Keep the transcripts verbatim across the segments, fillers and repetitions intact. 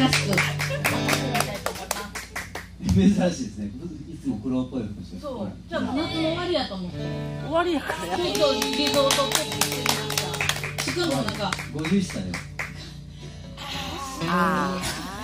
しく珍しいですね。いつも黒っぽい服してる。 そう、じゃあ夏の終わりやと思って。 終わりやからやっぱりちょっとリゾートっぽくしてみました。しかもなんかごじゅっさいよ。 あ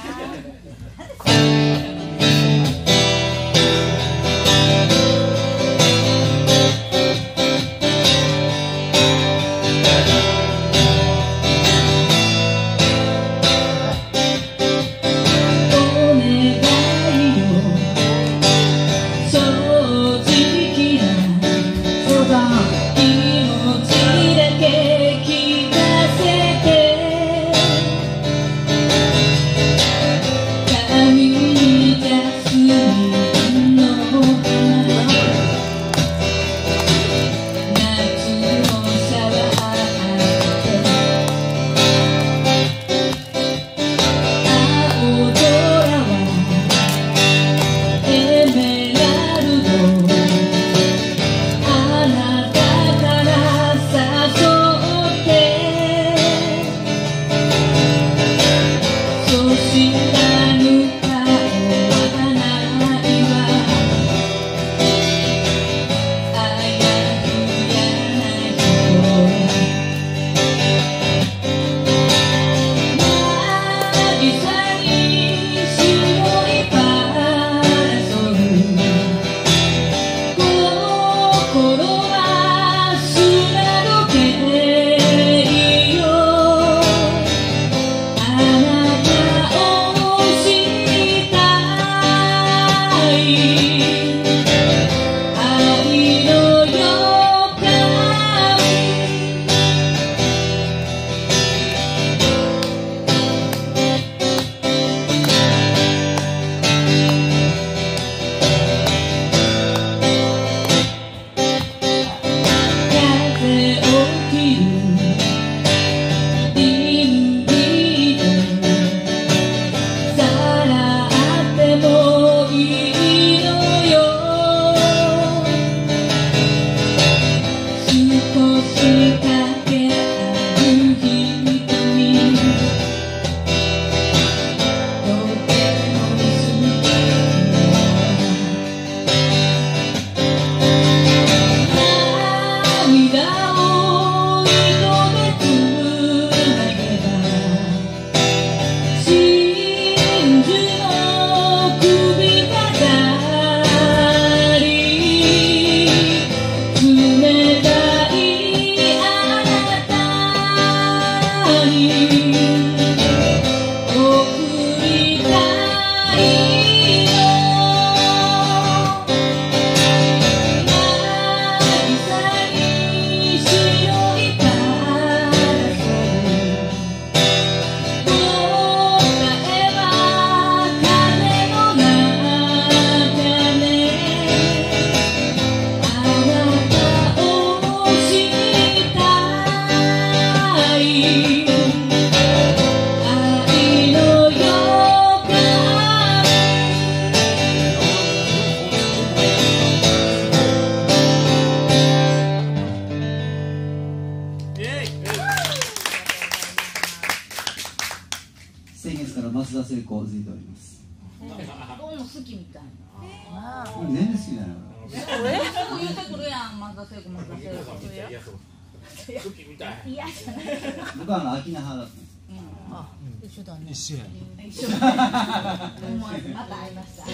先月から増田聖子を付いております。 どうも好きみたいな。 全然好きじゃないえ？そう言ってくるやん、増田聖子、増田聖子。 好きみたい。 嫌じゃない。 僕はあの秋菜派だったんです。 あ、一緒だね。 一緒や。 一緒。思わずまた会いました。 北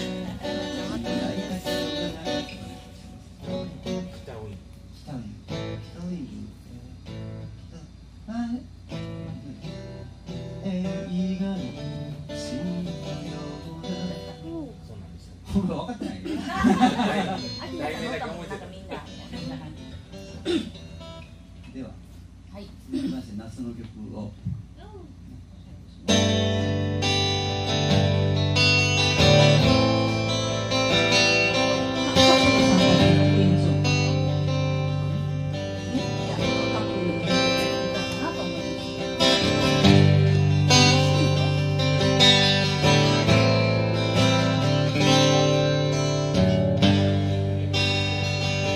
ウイン。 北ウイン。北ウイン。はい。映画のシーンのような。 そうなんですよ。 僕分かってないけど。 秋菜さんの歌もなんかみんな。 では。 はい。 続きまして夏の曲を。 「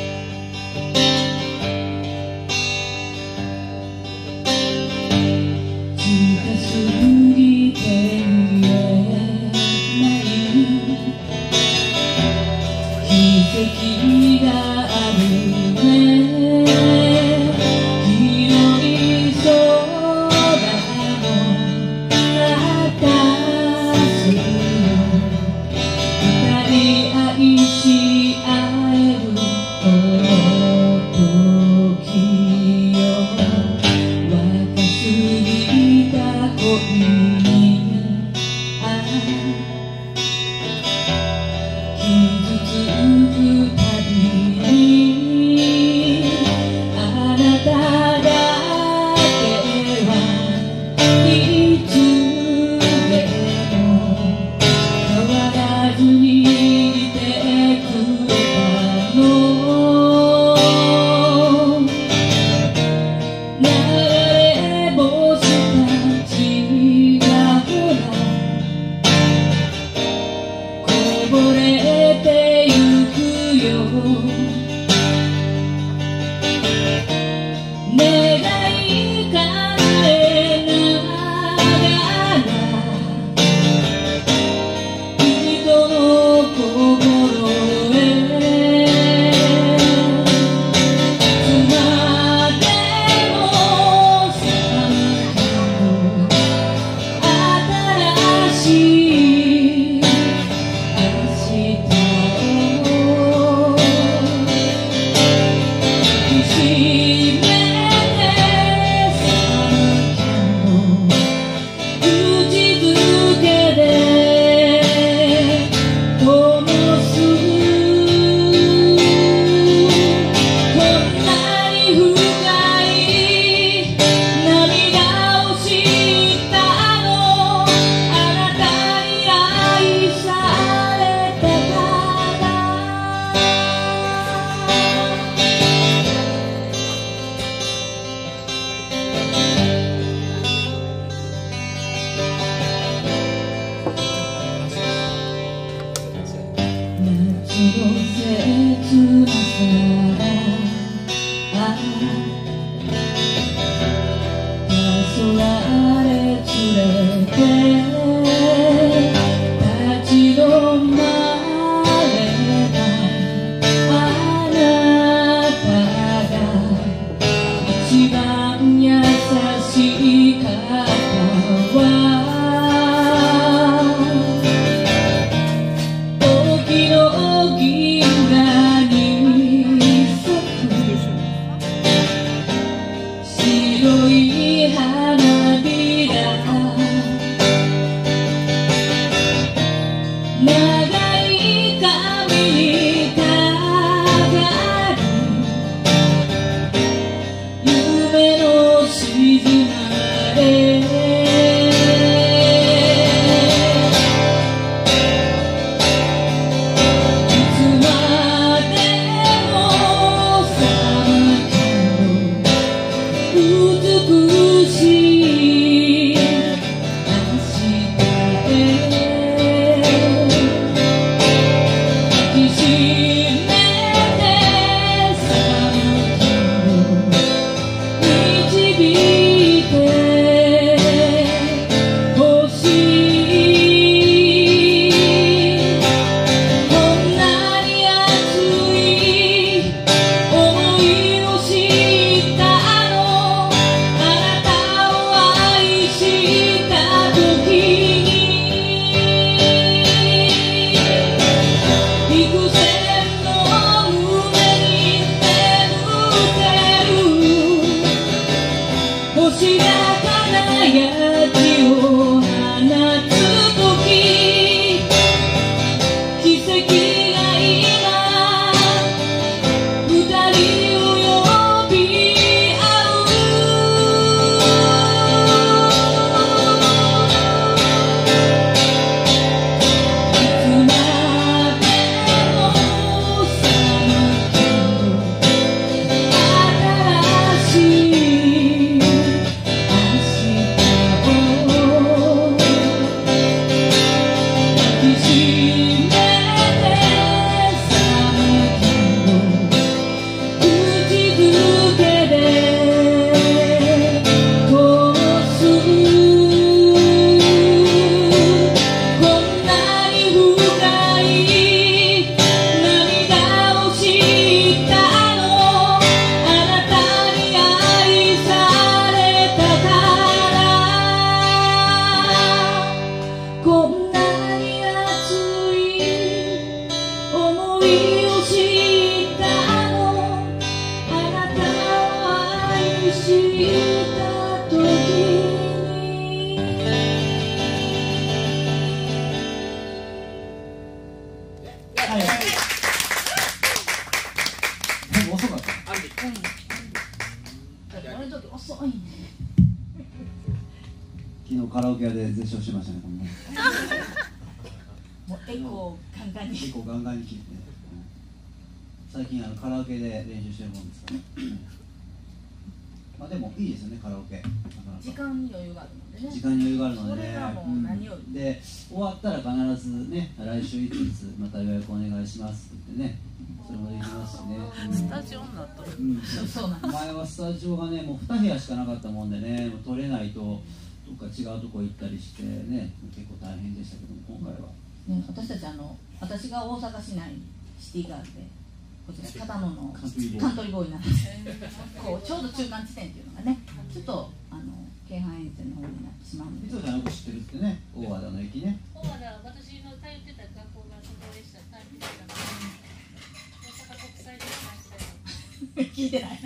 ケ屋で絶唱しましたね、このね。 もうエコーガンガンに。 結構ガンガンに切って、最近あのカラオケで練習してるもんですから、ね、まあでもいいですよね、カラオケ。 時間に余裕があるのでね。 時間に余裕があるのでね。 それがもう何より、 うん、で終わったら必ずね、来週いついつまた予約お願いしますってね、それもできますしね。 スタジオになったら、うん、そうなんです。 前はスタジオがね、もうに部屋しかなかったもんでね、もう取れないとどっか違うとこ行ったりしてね、結構大変でしたけども、今回は。 ね、私たちあの私が大阪市内にシティガールでこちら片野のカントリーボーイなんですこうちょうど中間地点っていうのがねちょっとあの京阪沿線の方になってしまうんで。 いつもちゃんよく知ってるってね、大和田の駅ね。 大和田、私の通ってた学校がそこでした。通ってたから大阪国際でしたよ。 聞いてない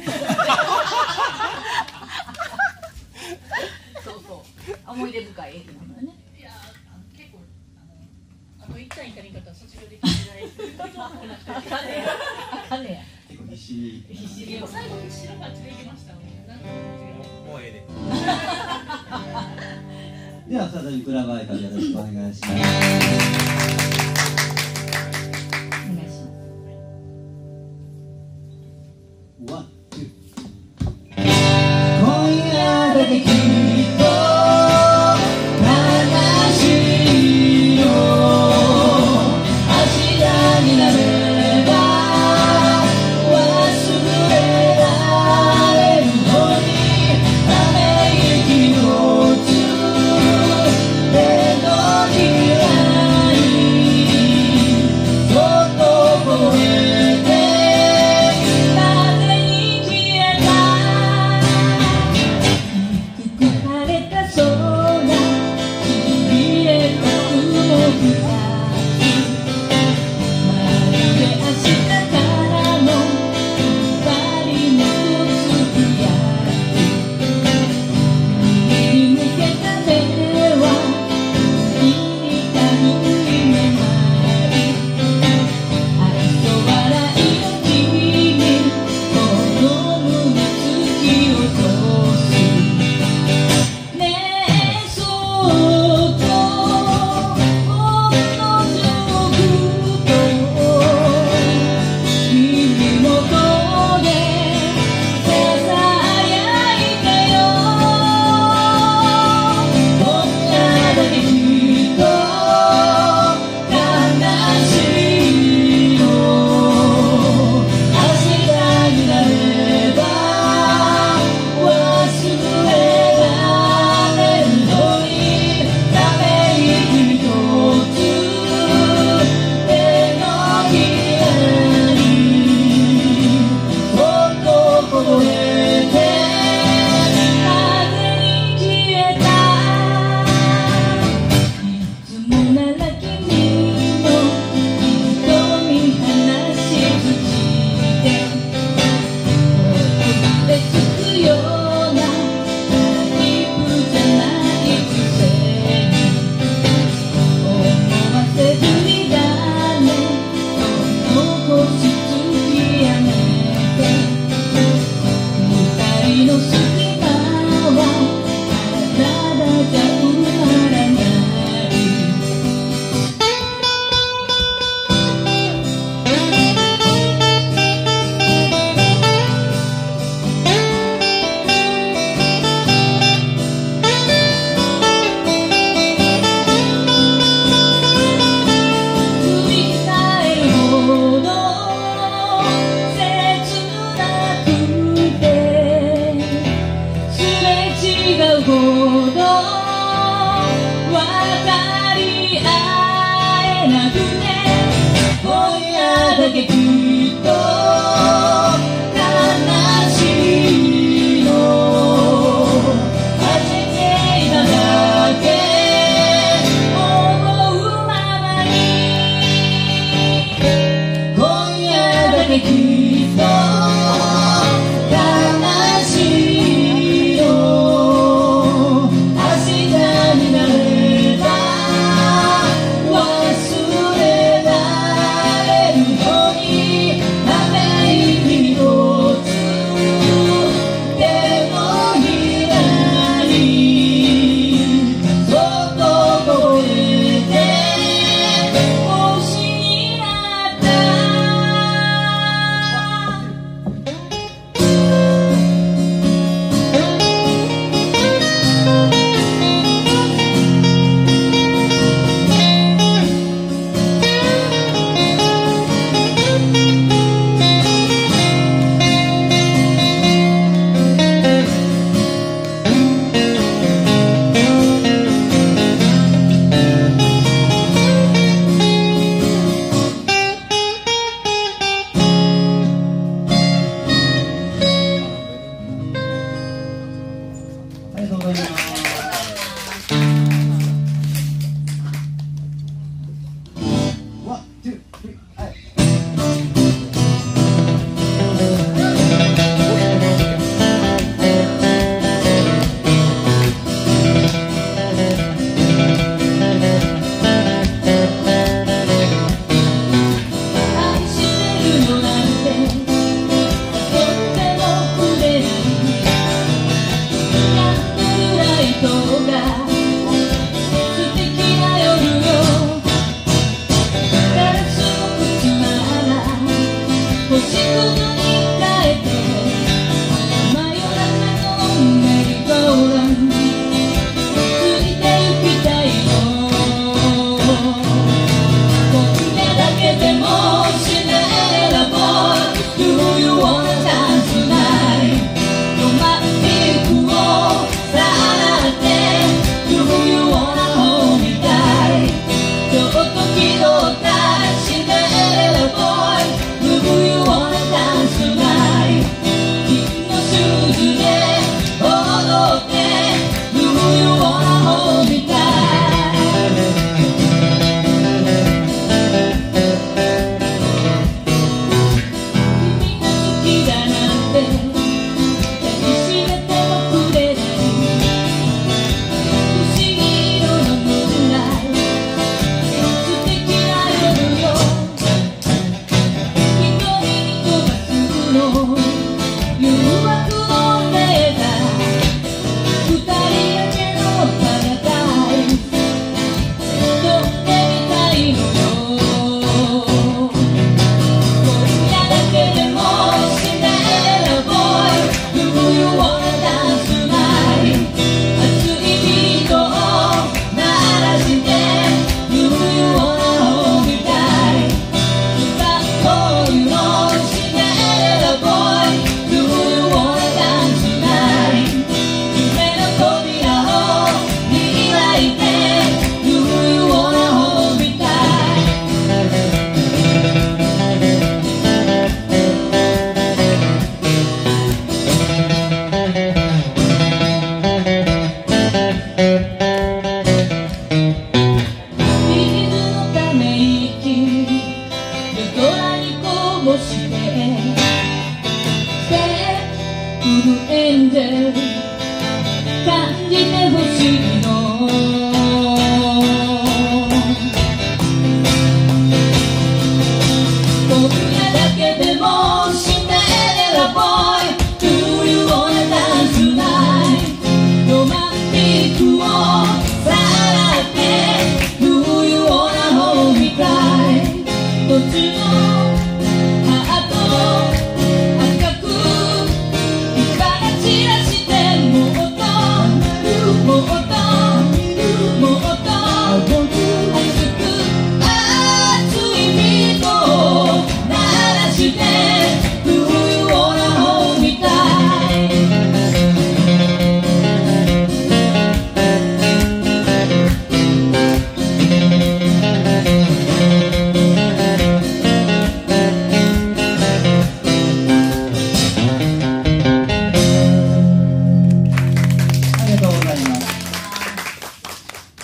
そうそう思い出深い駅なのよね。 いやあの結構あのあの一単位かにかったら卒業できないあかんねやあかんねや結構必死に必死に最後必死な感じで行きましたもん。なんかもうええで。 では再びクラブアイカーよろしくお願いします。 お願いします。 ワン、ツー。今夜だけ君と悲しいよ。明日になれば忘れられるのに、ため息をつ目のひらに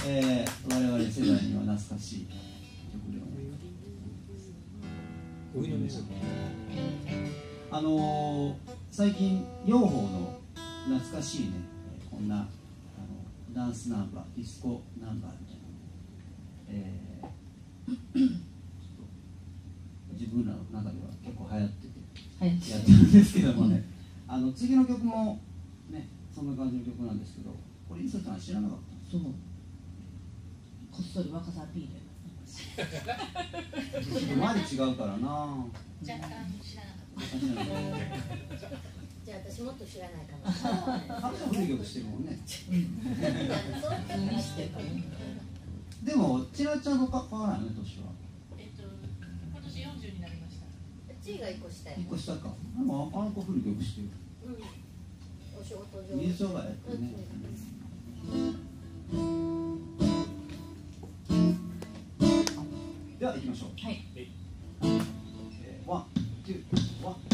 えー、我々世代には懐かしい曲でございます。あのー、最近養蜂の懐かしいね、こんなあのダンスナンバー、ディスコナンバーみたいな、えー、自分らの中では結構流行っててやってるんですけどもね、あの次の曲もね、そんな感じの曲なんですけど、これ、いさちゃん知らなかった？そう、 こっそり若さアピールちょっと前で違うからな。 若干知らなかった。 じゃあ私もっと知らないかも。 彼女古い曲してるもんね。でも、ちらちゃんと変わらないね、年は。 えっと、今年よんじゅうになりました。 ちいが一個下や。 一個下か。でも、あの子古い曲してる。 うん。お仕事上。 水商売やってるね。では行きましょう。 はい。 えー、ワン、ツー、ワン。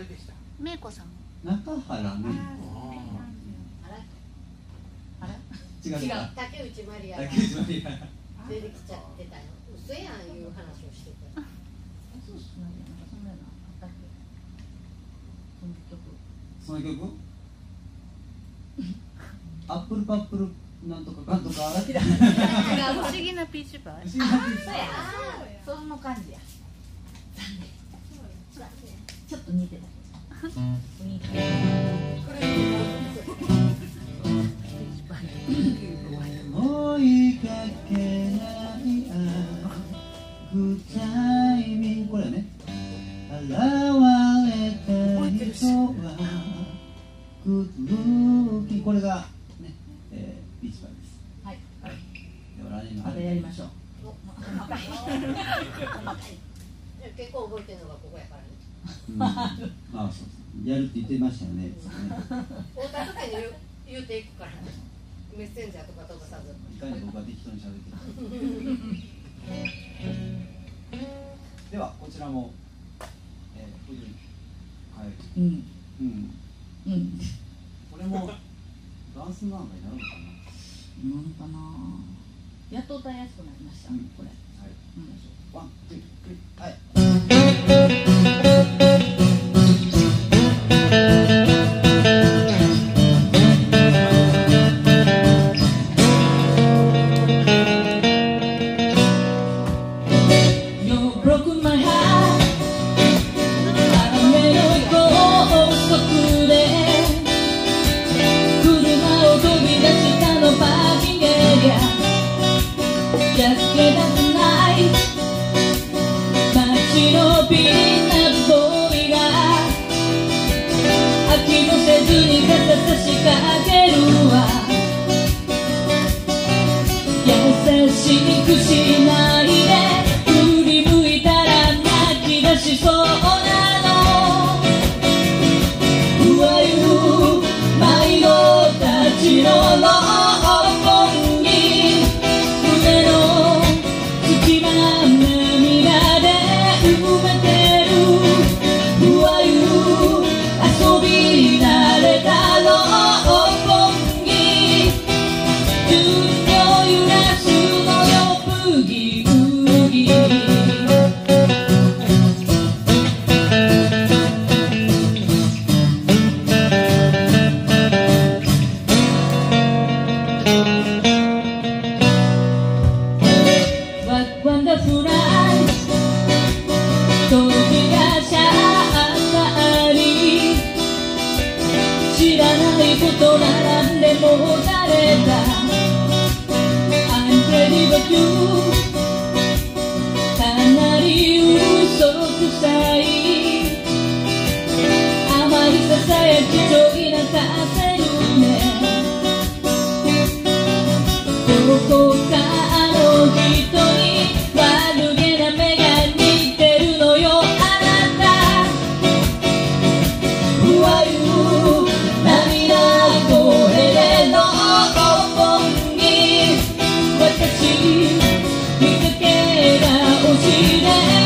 でした。 めいこさん。 中原ね。 あら違う違う。 竹内まりやが竹内まりや。 出てきちゃってたよ。嘘やんいう話をしてた。 そうっすね。なんかそんなのあったっけ。その曲。 その曲？アップルパップルなんとかかんとか。 不思議なピーチパイ。 不思議なピーチそうや。その感じや。ちょっと似てた。雰囲気。 追いかけないグッタイミング、これね。現れた人はグッドルーキン、これがね、えー、ビーチパイです。 はい。 はい。では来年のまたやりましょう。 結構覚えてるのがここやからね。 うん、ああ、そうです。やるって言ってましたよね。 会った時に言う言うていくからね。メッセンジャーとか飛ばさず。 いかに僕は適当に喋ってる。ではこちらも、えー、これに変える。 うん。 うん。 うん。 これもダンスナンバーになるのかな。 なんかな。やっと歌いやすくなりました。 うん、 これ。 はい。 うん。 ワン、ツー、スリー、はい。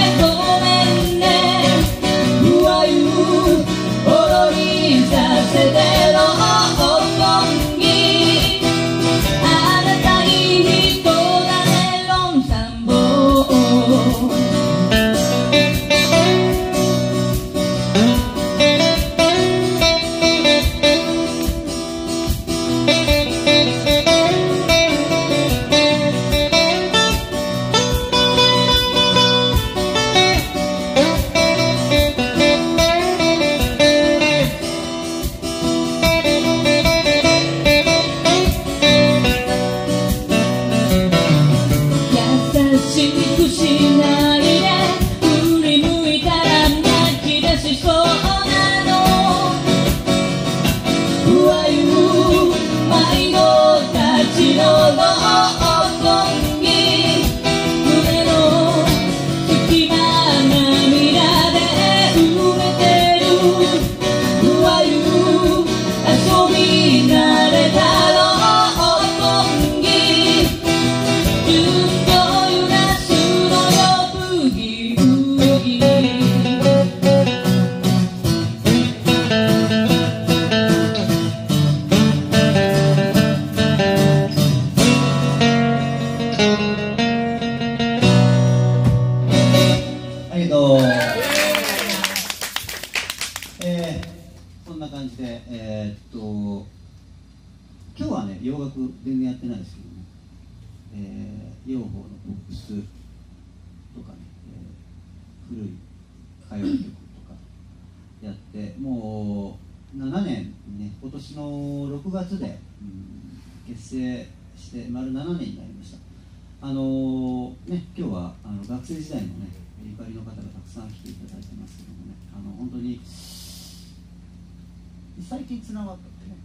させそんな感じで、えー、っと今日はね洋楽全然やってないですけどね、えー、洋邦のポップスとかね、えー、古い歌謡曲とかやってもうななねんにね、今年のろくがつで、うん、結成して丸ななねんになりました。あのー、ね、今日はあの学生時代のねゆかりの方がたくさん来ていただいてますけどもね、あの本当に最近つながったってね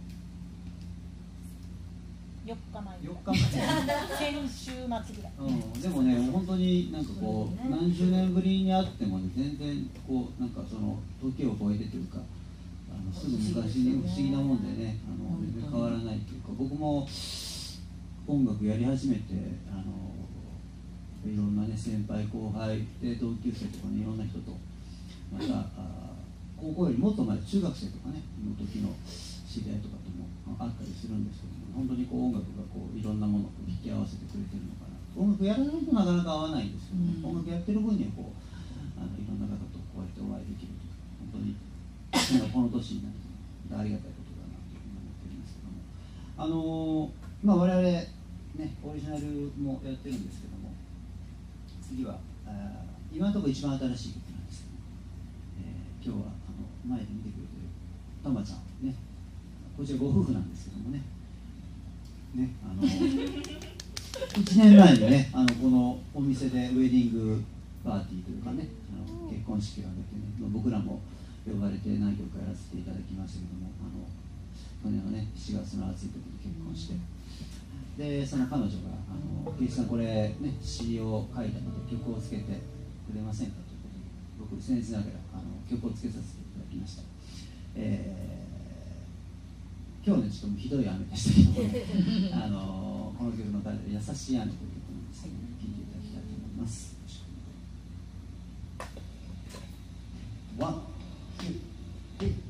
よっかまえよっかまえ先週末ぐらい、 うん、でもね本当になんかこう、ね、何十年ぶりに会っても、ね、全然こうなんかその時を超えてというかあのすぐ昔に不思議なもんでねあの全然変わらないというか僕も音楽やり始めてあのいろんなね先輩後輩で同級生とかねいろんな人とまたあ高校よりもっと前中学生とかねの時の知り合いとかともあったりするんですけども、本当にこう音楽がこういろんなものを引き合わせてくれてるのかな。音楽やらないとなかなか合わないんですけど、ね、うん、音楽やってる分にはこうあのいろんな方とこうやってお会いできると本当にこの年になってありがたいことだなというふうに思ってるんですけども、あのー、まあ我々ねオリジナルもやってるんですけども、次はあ今のところ一番新しい曲なんですけど、えー、今日はあの前で見てくれてるたまちゃんね、こちらご夫婦なんですけどもね、ねあのいちねんまえにねあのこのお店でウェディングパーティーというかねあの結婚式を挙げてね、僕らも呼ばれて何曲かやらせていただきましたけども、あの去年のねしちがつの暑い時に結婚して、でその彼女があの「圭一さんこれね詩を書いたので曲をつけてくれませんか?」ということで僕僭越ながらあの曲をつけさせていただきました。えー今日ねちょっとひどい雨でしたけど、ね、あのこの曲のタイトル「優しい雨」という曲なんですけど、ね、聴いていただきたいと思います。ワン、ツー、スリー。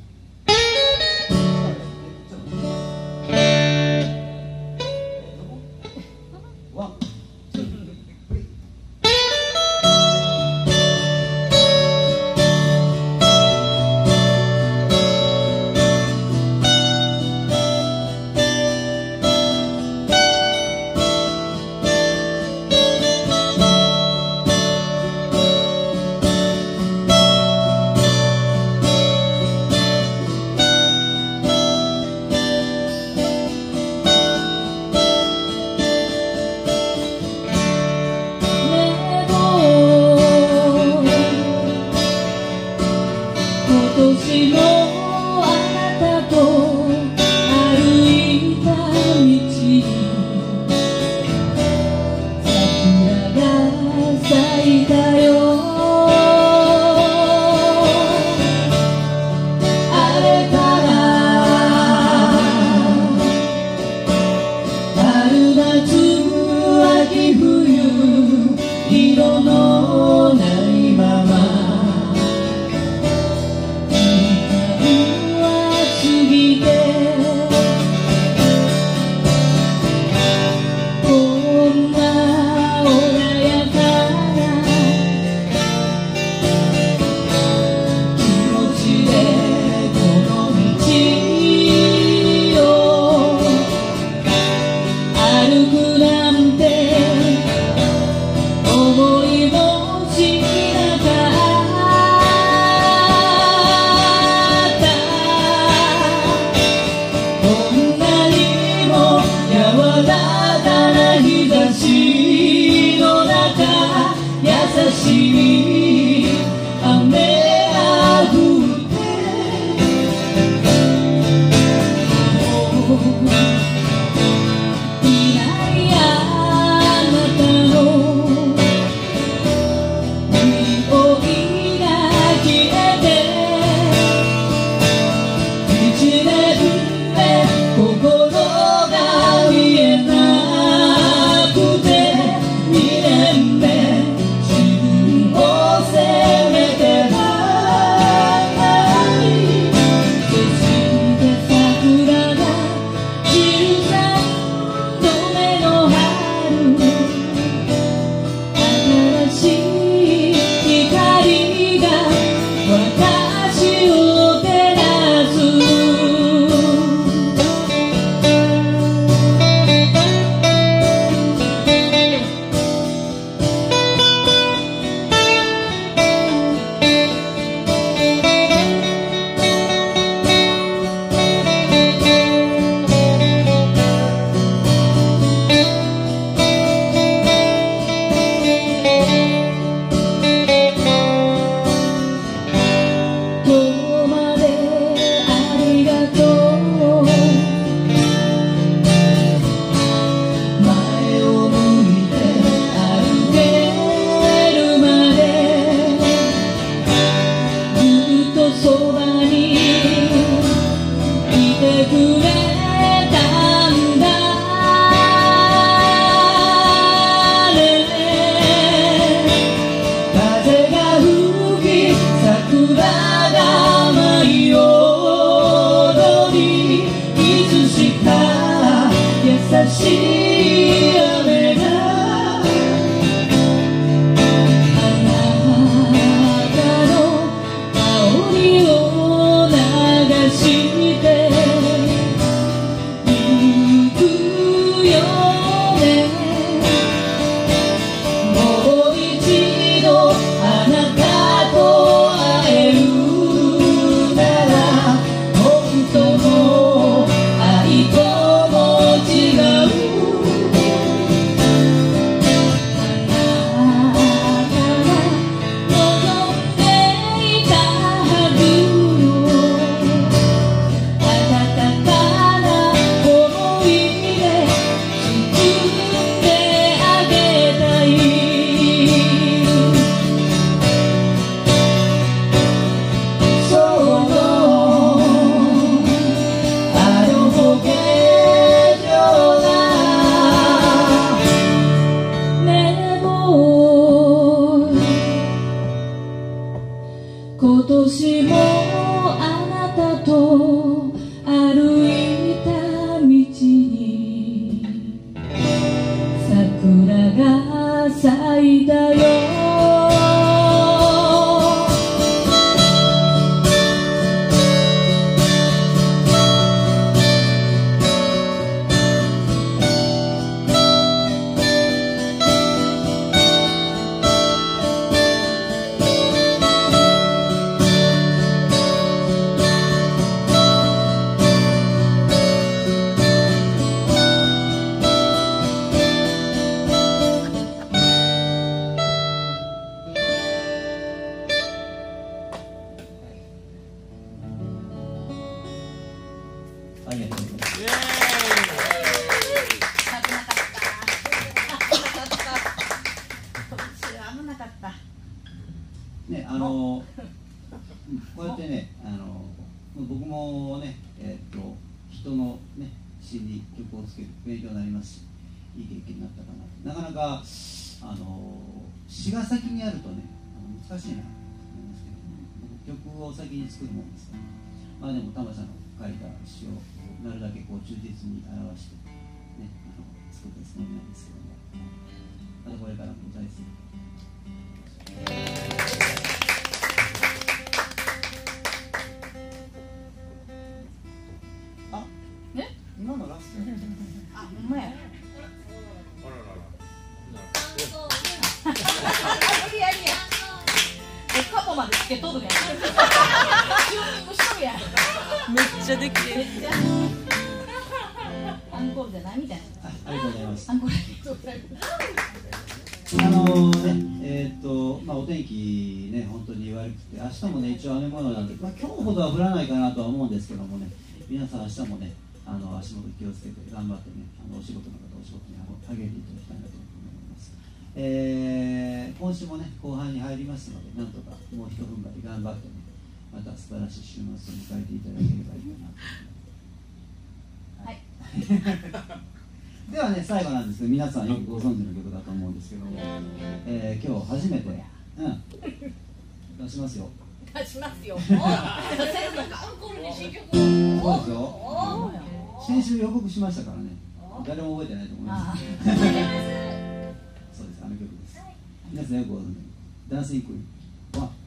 ワン、ツー、スリー。 ありがとうございます。 イエ危なかった危なかった途中危なかったね、あのこうやってね、あの僕もね、えー、っと人のね詩に曲をつける勉強になりますし、いい経験になったかな。なかなかあの詩が先にあるとね、あの難しいなと思いますけども、曲を先に作るもんですから、まあでもタマさんの書いた詩をなるだけこう忠実に表してね、あの作ったつもりなんですけども、またこれからも大好き。あ、 ね、 今のラスト。 あ、ほんまやあららら。 無理やりやえ、カポまでつけとるやんチューニングしとるやんめっちゃできてる。 めっちゃアンコールじゃないみたいな。 あ、ありがとうございます。 アンコールあのね、えーっとまあ、お天気ね、本当に悪くて、明日もね、一応雨模様なんで、まあ、今日ほどは降らないかなとは思うんですけどもね、皆さん、明日もね、あの足元気をつけて、頑張ってね、あのお仕事の方、お仕事に励んでいただきたいなと思います。えー、今週もね、後半に入りますので、なんとかもう一踏ん張り頑張ってね、また素晴らしい週末を迎えていただければいいかなと思います。はいではね、最後なんですけど、皆さんよくご存知の曲だと思うんですけども、えー、今日初めて、うん、出しますよ。 出しますよ。出せるのか。アンコールに新曲そうを。 ですよ。先週予告しましたからね、誰も覚えてないと思います。そうです、あの曲です。皆さんよくご存知、ダンスインクイーン。ワン。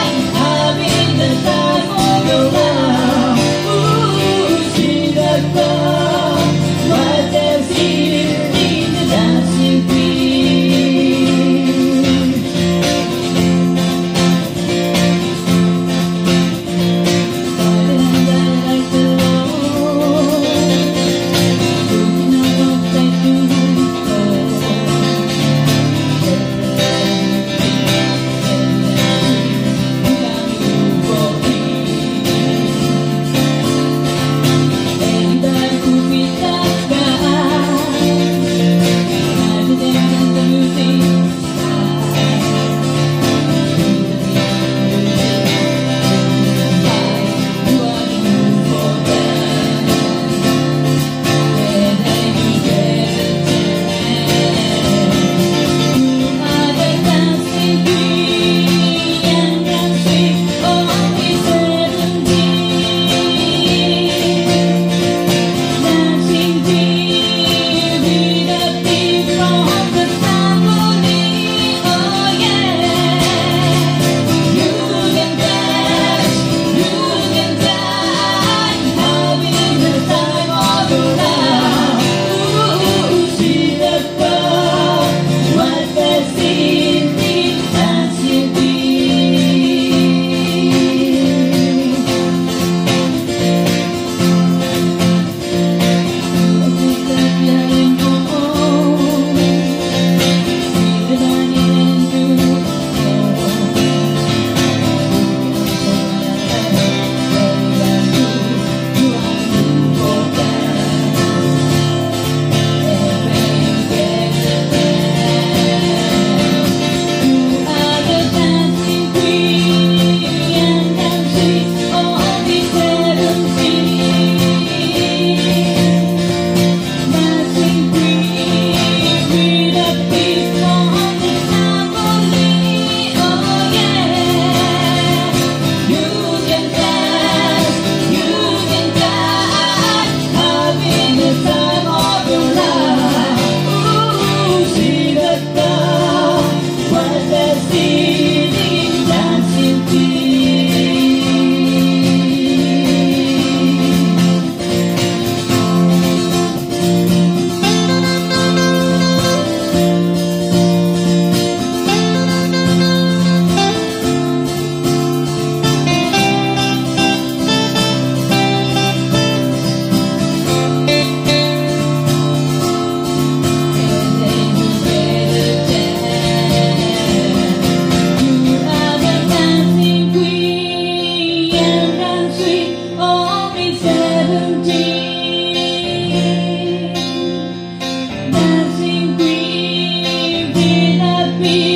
Ooh, see that.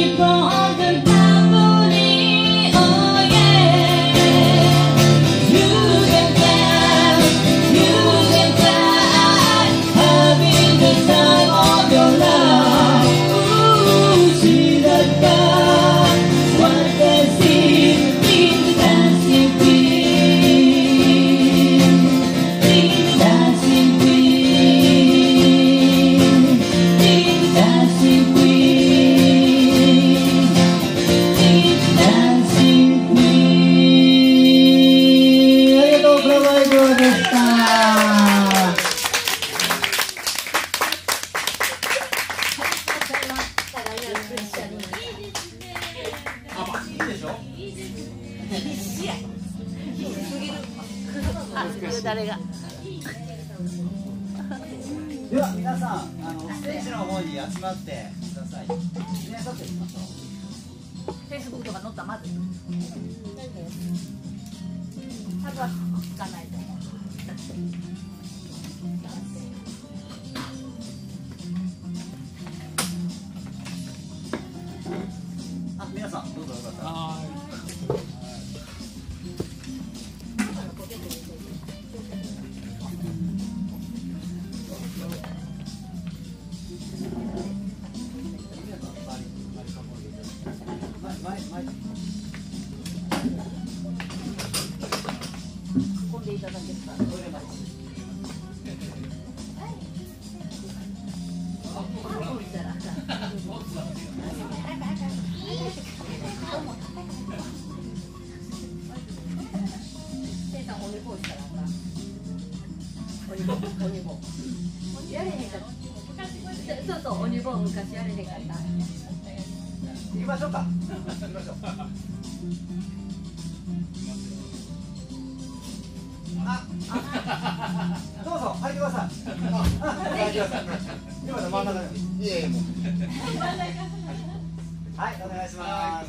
誰がでは皆さん、あのステージの方に集まってください。記念撮影しましょう。 フェイスブックとか載ったらまずタグはつかないと思う。 あ、皆さんどうぞよかったら。 運んでいただけるか。 やれへんかった。そうそう、鬼棒昔やれへんかった。 行きましょうか。行きましょう。あ、どうぞ入ってください。入ってください。今の真ん中に。いえいえもう。はい、お願いします。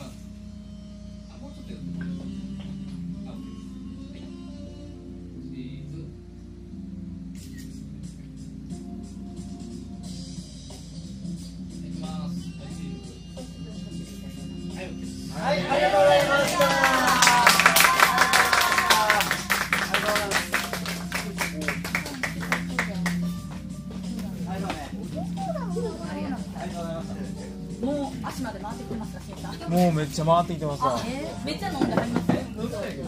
はい、ありがとうございました。ありがとうございます。 もう足まで回ってきますか、しんさん。 もうめっちゃ回ってきてますわ。 めっちゃ飲んではります。